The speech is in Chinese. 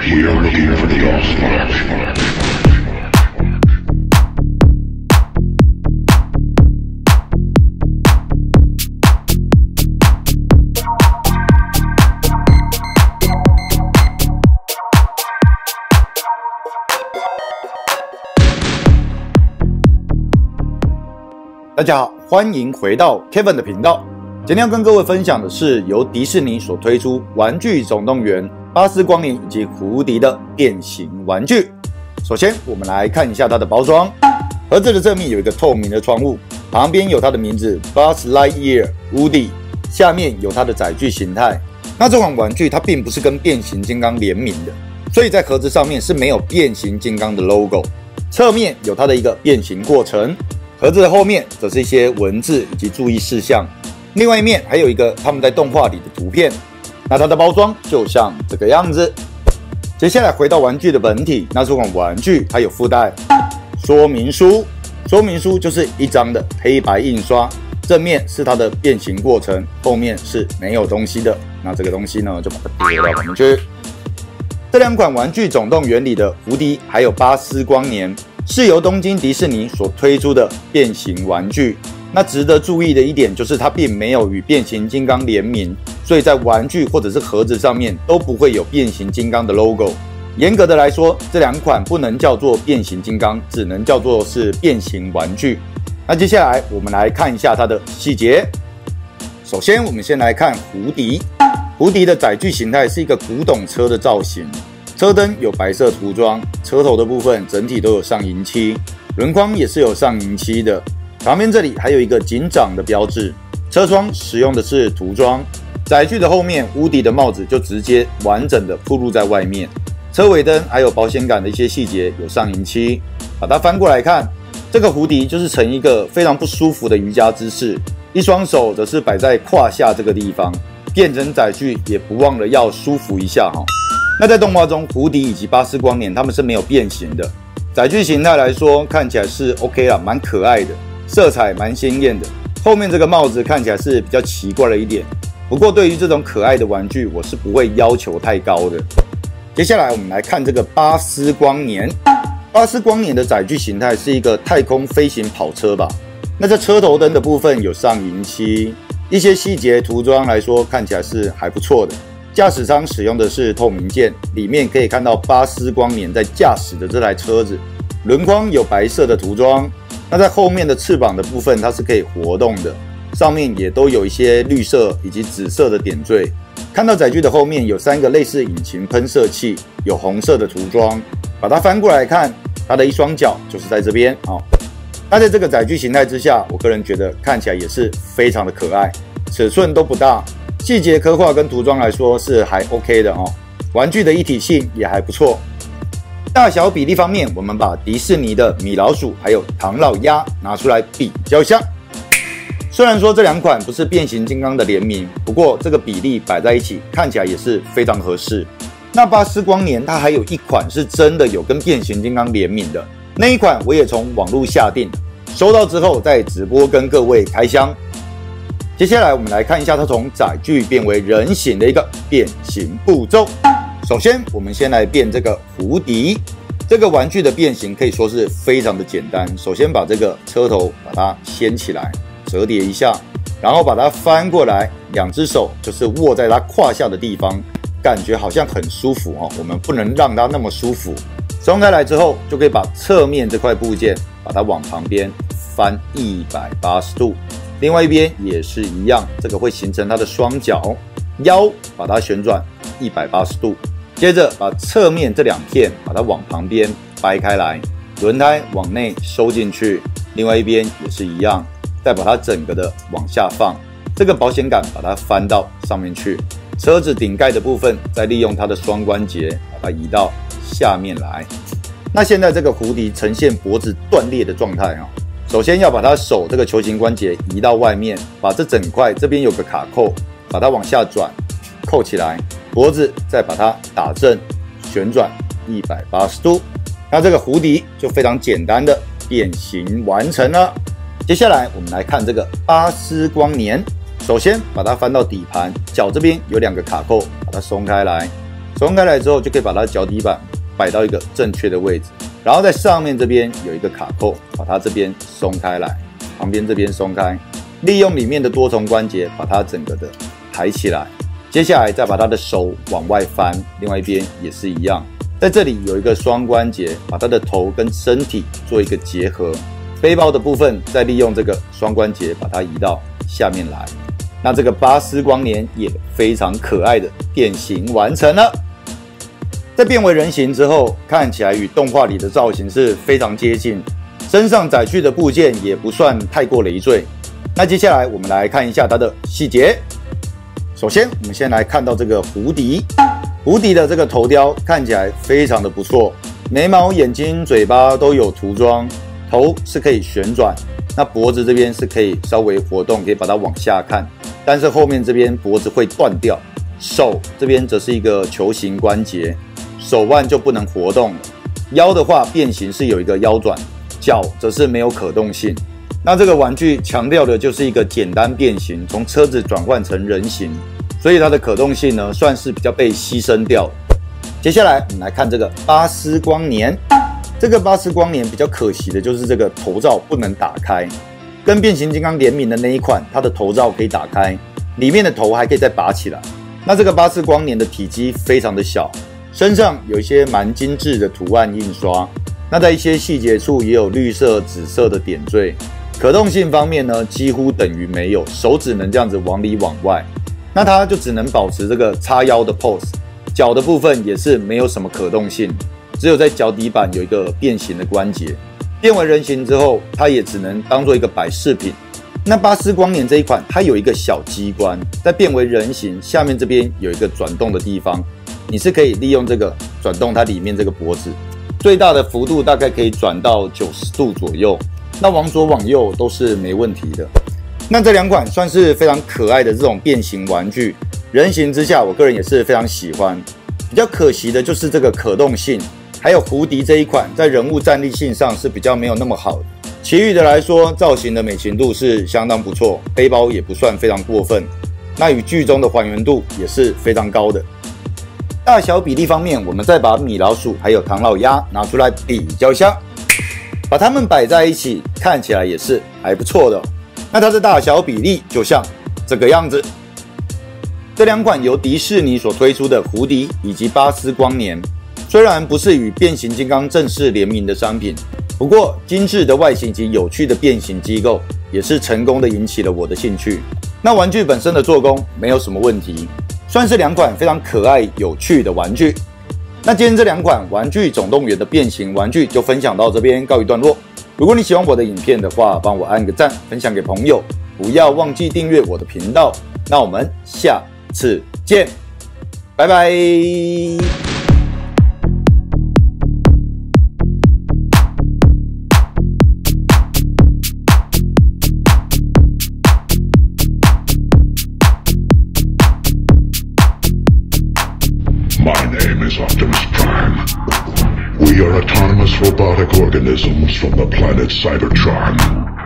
We are here for the onslaught. 大家好，欢迎回到 Kevin 的频道。今天要跟各位分享的是由迪士尼所推出《玩具总动员》、巴斯光年以及胡迪的变形玩具。首先，我们来看一下它的包装。盒子的正面有一个透明的窗户，旁边有它的名字 Buzz Lightyear Woody， 下面有它的载具形态。那这款玩具它并不是跟变形金刚联名的，所以在盒子上面是没有变形金刚的 logo。侧面有它的一个变形过程。盒子的后面则是一些文字以及注意事项，另外一面还有一个他们在动画里的图片。那它的包装就像这个样子。接下来回到玩具的本体，那这款玩具它有附带说明书，说明书就是一张的黑白印刷，正面是它的变形过程，后面是没有东西的。那这个东西呢，就把它丢到旁边去。这两款玩具总动员里的胡迪还有巴斯光年，是由东京迪士尼所推出的变形玩具。那值得注意的一点就是它并没有与变形金刚联名，所以在玩具或者是盒子上面都不会有变形金刚的 logo。严格的来说，这两款不能叫做变形金刚，只能叫做是变形玩具。那接下来我们来看一下它的细节。首先我们先来看胡迪。胡迪的载具形态是一个古董车的造型，车灯有白色涂装，车头的部分整体都有上银漆，轮框也是有上银漆的。旁边这里还有一个警长的标志，车窗使用的是涂装。载具的后面，乌迪的帽子就直接完整的铺露在外面。车尾灯还有保险杆的一些细节有上银漆。把它翻过来看，这个胡迪就是呈一个非常不舒服的瑜伽姿势，一双手则是摆在胯下这个地方。变成载具也不忘了要舒服一下哈。那在动画中，胡迪以及巴斯光年他们是没有变形的。载具形态来说，看起来是 OK 啦，蛮可爱的，色彩蛮鲜艳的。后面这个帽子看起来是比较奇怪了一点，不过对于这种可爱的玩具，我是不会要求太高的。接下来我们来看这个巴斯光年。巴斯光年的载具形态是一个太空飞行跑车吧。那在车头灯的部分有上银漆。一些细节涂装来说，看起来是还不错的。驾驶舱使用的是透明件，里面可以看到巴斯光年在驾驶的这台车子。轮框有白色的涂装，那在后面的翅膀的部分它是可以活动的，上面也都有一些绿色以及紫色的点缀。看到载具的后面有3个类似引擎喷射器，有红色的涂装。把它翻过来看，它的一双脚就是在这边哦。那在这个载具形态之下，我个人觉得看起来也是非常的可爱，尺寸都不大，细节刻画跟涂装来说是还 OK 的哦。玩具的一体性也还不错。大小比例方面，我们把迪士尼的米老鼠还有唐老鸭拿出来比较一下。虽然说这两款不是变形金刚的联名，不过这个比例摆在一起看起来也是非常合适。那巴斯光年它还有一款是真的有跟变形金刚联名的。那一款我也从网络下订，收到之后再直播跟各位开箱。接下来我们来看一下它从载具变为人形的一个变形步骤。首先我们先来变这个胡迪。这个玩具的变形可以说是非常的简单。首先把这个车头把它掀起来，折叠一下，然后把它翻过来，2只手就是握在它胯下的地方，感觉好像很舒服哦。我们不能让它那么舒服。松开来之后，就可以把侧面这块部件把它往旁边翻180度，另外一边也是一样，这个会形成它的双脚。腰把它旋转180度，接着把侧面这2片把它往旁边掰开来，轮胎往内收进去，另外一边也是一样，再把它整个的往下放，这个保险杆把它翻到上面去，车子顶盖的部分再利用它的双关节把它移到下面来。那现在这个胡迪呈现脖子断裂的状态啊，首先要把它手这个球形关节移到外面，把这整块这边有个卡扣，把它往下转，扣起来，脖子再把它打正，旋转180度。那这个胡迪就非常简单的变形完成了。接下来我们来看这个巴斯光年，首先把它翻到底盘，脚这边有2个卡扣，把它松开来。 松开来之后，就可以把它脚底板摆到一个正确的位置，然后在上面这边有一个卡扣，把它这边松开来，旁边这边松开，利用里面的多重关节把它整个的抬起来。接下来再把它的手往外翻，另外一边也是一样，在这里有一个双关节，把它的头跟身体做一个结合。背包的部分再利用这个双关节把它移到下面来。那这个巴斯光年也非常可爱的变形完成了。在变为人形之后，看起来与动画里的造型是非常接近，身上载具的部件也不算太过累赘。那接下来我们来看一下它的细节。首先，我们先来看到这个胡迪，胡迪的这个头雕看起来非常的不错，眉毛、眼睛、嘴巴都有涂装，头是可以旋转，那脖子这边是可以稍微活动，可以把它往下看，但是后面这边脖子会断掉。手这边则是一个球形关节，手腕就不能活动了。腰的话变形是有一个腰转，脚则是没有可动性。那这个玩具强调的就是一个简单变形，从车子转换成人形，所以它的可动性呢算是比较被牺牲掉了。接下来我们来看这个巴斯光年，这个巴斯光年比较可惜的就是这个头罩不能打开，跟变形金刚联名的那一款，它的头罩可以打开，里面的头还可以再拔起来。那这个巴斯光年的体积非常的小，身上有一些蛮精致的图案印刷，那在一些细节处也有绿色、紫色的点缀。可动性方面呢，几乎等于没有，手只能这样子往里往外，那它就只能保持这个叉腰的 pose。脚的部分也是没有什么可动性，只有在脚底板有一个变形的关节。变为人形之后，它也只能当做一个摆饰品。那巴斯光年这一款，它有一个小机关，在变为人形下面这边有一个转动的地方，你是可以利用这个转动它里面这个脖子，最大的幅度大概可以转到90度左右。那往左往右都是没问题的。那这两款算是非常可爱的这种变形玩具，人形之下，我个人也是非常喜欢。比较可惜的就是这个可动性，还有胡迪这一款在人物站立性上是比较没有那么好的。其余的来说，造型的美型度是相当不错，背包也不算非常过分。那与剧中的还原度也是非常高的。大小比例方面，我们再把米老鼠还有唐老鸭拿出来比较一下。把它们摆在一起，看起来也是还不错的。那它的大小比例就像这个样子。这两款由迪士尼所推出的胡迪以及巴斯光年，虽然不是与变形金刚正式联名的商品，不过精致的外形及有趣的变形机构，也是成功的引起了我的兴趣。那玩具本身的做工没有什么问题，算是两款非常可爱有趣的玩具。那今天这两款《玩具总动员》的变形玩具就分享到这边告一段落。如果你喜欢我的影片的话，帮我按个赞，分享给朋友，不要忘记订阅我的频道。那我们下次见，拜拜。 My name is Optimus Prime. We are autonomous robotic organisms from the planet Cybertron.